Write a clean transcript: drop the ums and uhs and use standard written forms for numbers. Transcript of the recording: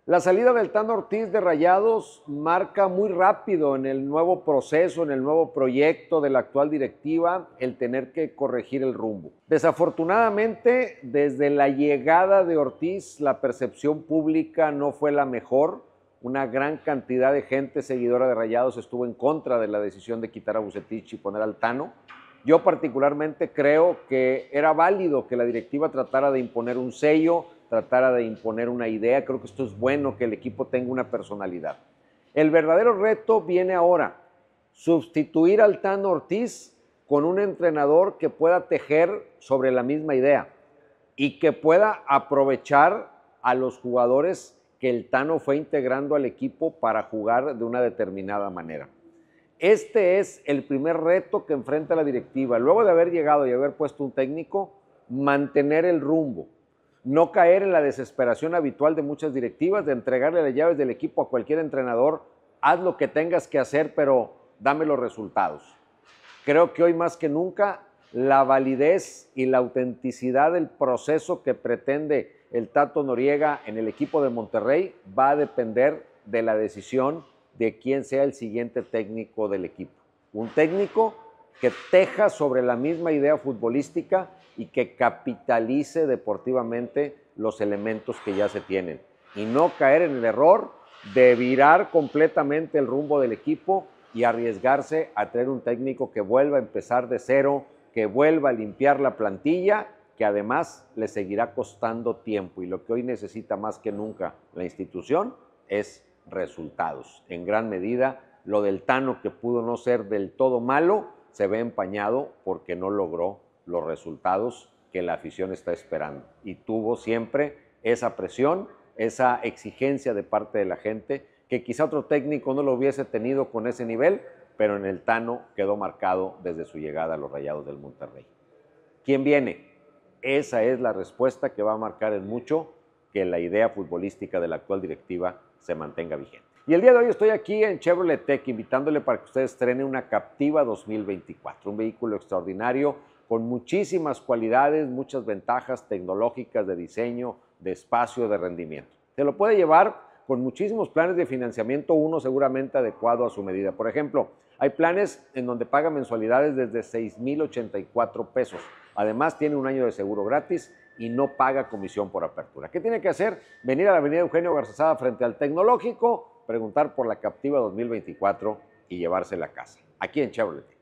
La salida del Tano Ortiz de Rayados marca muy rápido en el nuevo proceso, en el nuevo proyecto de la actual directiva, el tener que corregir el rumbo. Desafortunadamente, desde la llegada de Ortiz, la percepción pública no fue la mejor. Una gran cantidad de gente seguidora de Rayados estuvo en contra de la decisión de quitar a Vucetich y poner al Tano. Yo particularmente creo que era válido que la directiva tratara de imponer un sello, tratara de imponer una idea. Creo que esto es bueno, que el equipo tenga una personalidad. El verdadero reto viene ahora, sustituir al Tano Ortiz con un entrenador que pueda tejer sobre la misma idea y que pueda aprovechar a los jugadores que el Tano fue integrando al equipo para jugar de una determinada manera. Este es el primer reto que enfrenta la directiva. Luego de haber llegado y haber puesto un técnico, mantener el rumbo. No caer en la desesperación habitual de muchas directivas, de entregarle las llaves del equipo a cualquier entrenador. Haz lo que tengas que hacer, pero dame los resultados. Creo que hoy más que nunca la validez y la autenticidad del proceso que pretende el Tato Noriega en el equipo de Monterrey va a depender de la decisión de quién sea el siguiente técnico del equipo. Un técnico que teja sobre la misma idea futbolística y que capitalice deportivamente los elementos que ya se tienen. Y no caer en el error de virar completamente el rumbo del equipo y arriesgarse a traer un técnico que vuelva a empezar de cero, que vuelva a limpiar la plantilla, que además le seguirá costando tiempo. Y lo que hoy necesita más que nunca la institución es resultados. En gran medida, lo del Tano, que pudo no ser del todo malo, se ve empañado porque no logró los resultados que la afición está esperando. Y tuvo siempre esa presión, esa exigencia de parte de la gente, que quizá otro técnico no lo hubiese tenido con ese nivel, pero en el Tano quedó marcado desde su llegada a los Rayados del Monterrey. ¿Quién viene? Esa es la respuesta que va a marcar en mucho que la idea futbolística de la actual directiva se mantenga vigente. Y el día de hoy estoy aquí en Chevrolet Tech invitándole para que usted estrene una Captiva 2024, un vehículo extraordinario con muchísimas cualidades, muchas ventajas tecnológicas de diseño, de espacio, de rendimiento. Se lo puede llevar con muchísimos planes de financiamiento, uno seguramente adecuado a su medida. Por ejemplo, hay planes en donde paga mensualidades desde 6,084 pesos. Además, tiene un año de seguro gratis y no paga comisión por apertura. ¿Qué tiene que hacer? Venir a la avenida Eugenio Garzazada frente al Tecnológico, preguntar por la Captiva 2024 y llevársela a casa, aquí en Chevrolet.